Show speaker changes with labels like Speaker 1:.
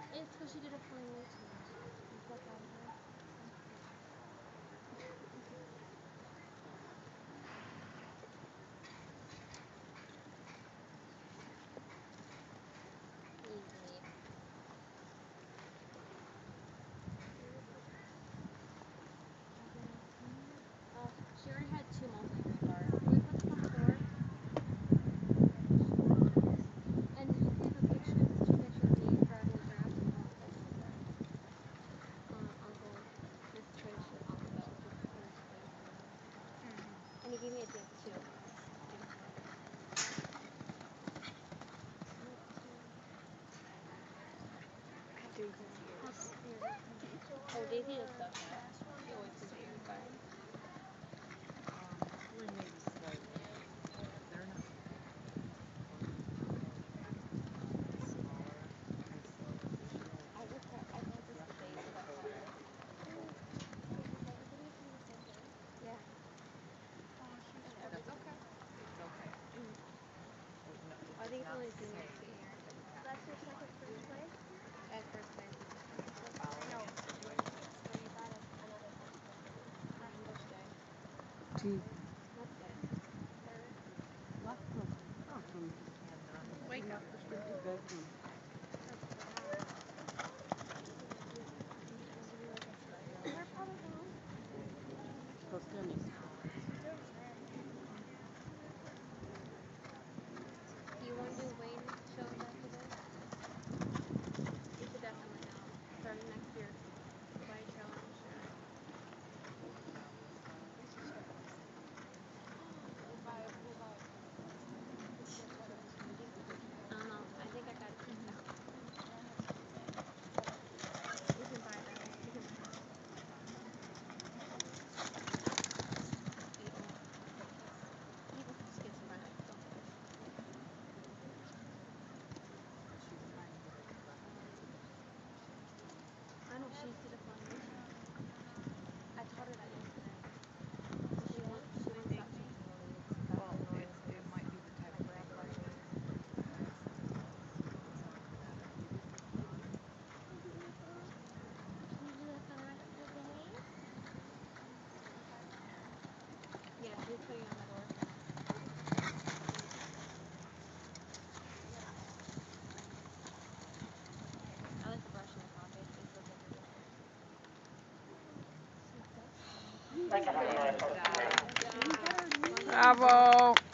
Speaker 1: It's because she did it for me too. Fuck out of here. Easy. She already had 2 multi bars. Can we put this on the door? And you see the pictures, 2 pictures of me driving a giraffe and all that shit. Uncle, this train shit on the belt. And he gave me a gift too. Oh, Daisy does stuff. She always does Daisy fine. I thought this was Daisy that called her. Yeah.
Speaker 2: That's okay. It's okay.
Speaker 1: I think it's only junior C.
Speaker 3: That's your second first place?
Speaker 1: At first place.
Speaker 3: No. So you got another first place.
Speaker 1: Which day?
Speaker 4: Two.
Speaker 1: What day?
Speaker 3: Third.
Speaker 1: Wake up.
Speaker 3: We're probably home.
Speaker 1: You want to do Wayne shows after this? You should definitely starting next year. Buy a trailer and share it. I don't know. I think I got it picked out. You can buy that. You can buy it. Even schizophrenic. Don't care. I know she did a foundation. I taught her that yesterday. She wants that.
Speaker 2: Well, it might be the type of thing where
Speaker 1: Can you do that for the rest of the day? Yeah, she was putting it on the door. I like the brush in the pocket. It feels like a gift.
Speaker 2: Good job.
Speaker 4: Bravo.